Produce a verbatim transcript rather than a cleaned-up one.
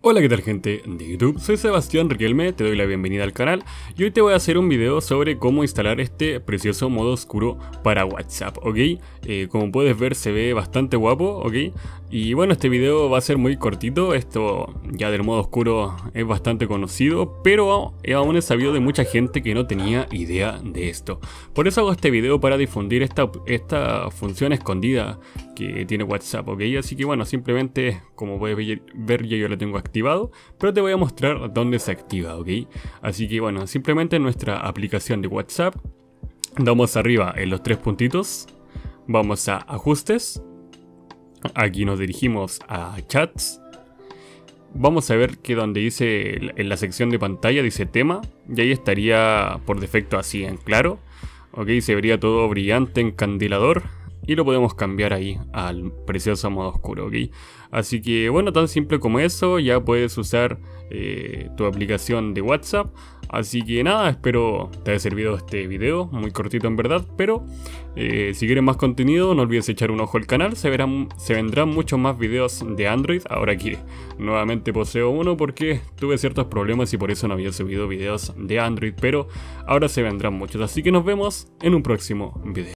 Hola, ¿qué tal, gente de YouTube? Soy Sebastián Riquelme, te doy la bienvenida al canal y hoy te voy a hacer un video sobre cómo instalar este precioso modo oscuro para WhatsApp, ¿ok? Eh, como puedes ver, se ve bastante guapo, ¿ok? Y bueno, este video va a ser muy cortito. Esto ya del modo oscuro es bastante conocido, pero aún he sabido de mucha gente que no tenía idea de esto. Por eso hago este video, para difundir esta, esta función escondida que tiene WhatsApp, ¿ok? Así que bueno, simplemente, como puedes ver, ya yo lo tengo activado, pero te voy a mostrar dónde se activa, ¿ok? Así que bueno, simplemente en nuestra aplicación de WhatsApp damos arriba en los tres puntitos, vamos a ajustes, aquí nos dirigimos a chats, vamos a ver que donde dice en la sección de pantalla dice tema, y ahí estaría por defecto así en claro, ¿ok? Se vería todo brillante, encandilador. Y lo podemos cambiar ahí al precioso modo oscuro, ¿ok? Así que bueno, tan simple como eso, ya puedes usar eh, tu aplicación de WhatsApp. Así que nada, espero te haya servido este video, muy cortito en verdad, pero eh, si quieres más contenido no olvides echar un ojo al canal. Se, verán, se vendrán muchos más videos de Android, ahora que nuevamente poseo uno porque tuve ciertos problemas y por eso no había subido videos de Android, pero ahora se vendrán muchos, así que nos vemos en un próximo video.